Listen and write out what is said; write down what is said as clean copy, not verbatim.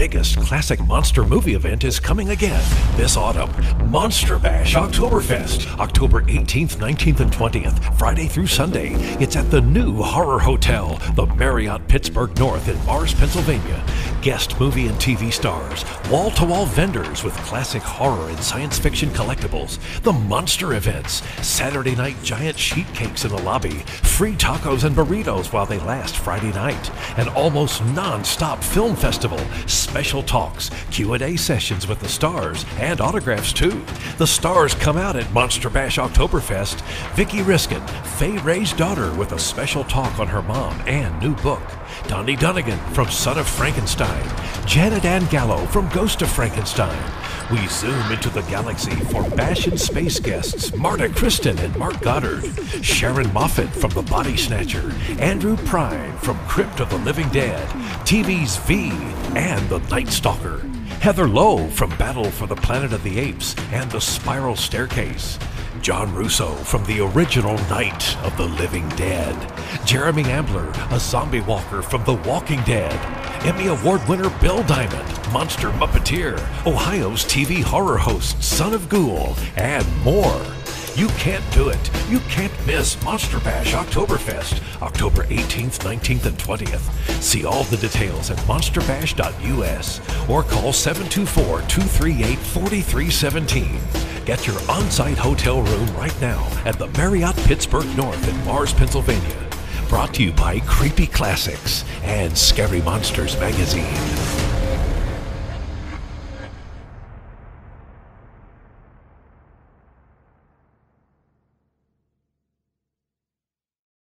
biggest classic monster movie event is coming again this autumn. Monster Bash Oktoberfest, October 18th, 19th, and 20th, Friday through Sunday. It's at the new Horror Hotel, the Marriott Pittsburgh North in Mars, Pennsylvania. Guest movie and TV stars, wall-to-wall vendors with classic horror and science fiction collectibles, the monster events, Saturday night giant sheet cakes in the lobby, free tacos and burritos while they last Friday night, an almost non-stop film festival, special talks, Q&A sessions with the stars, and autographs too. The stars come out at Monster Bash Oktoberfest. Vicki Riskin, Faye Ray's daughter, with a special talk on her mom and new book. Donnie Dunnigan from Son of Frankenstein. Janet Ann Gallo from Ghost of Frankenstein. We zoom into the galaxy for Bash and Space guests Marta Kristen and Mark Goddard, Sharon Moffat from The Body Snatcher, Andrew Prine from Crypt of the Living Dead, TV's V and The Night Stalker, Heather Lowe from Battle for the Planet of the Apes and The Spiral Staircase, John Russo from the original Night of the Living Dead, Jeremy Ambler, a zombie walker from The Walking Dead, Emmy Award winner Bill Diamond, Monster Muppeteer, Ohio's TV horror host Son of Ghoul, and more. You can't do it. You can't miss Monster Bash Oktoberfest, October 18th, 19th, and 20th. See all the details at monsterbash.us or call 724-238-4317. Get your on-site hotel room right now at the Marriott Pittsburgh North in Mars, Pennsylvania. Brought to you by Creepy Classics and Scary Monsters Magazine.